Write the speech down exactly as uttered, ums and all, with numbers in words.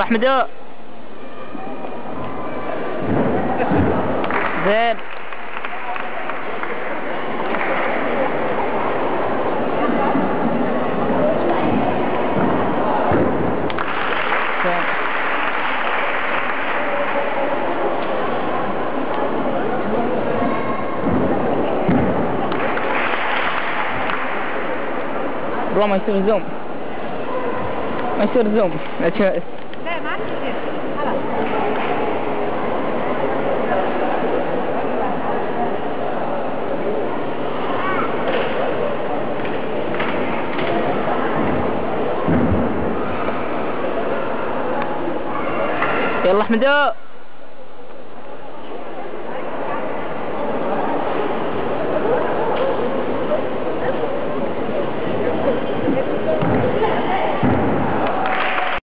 احمدو. زين. والله ما يصير زوم، ما يصير زوم. لا تشوف. لا ما يصير خلاص. يلا احمدو.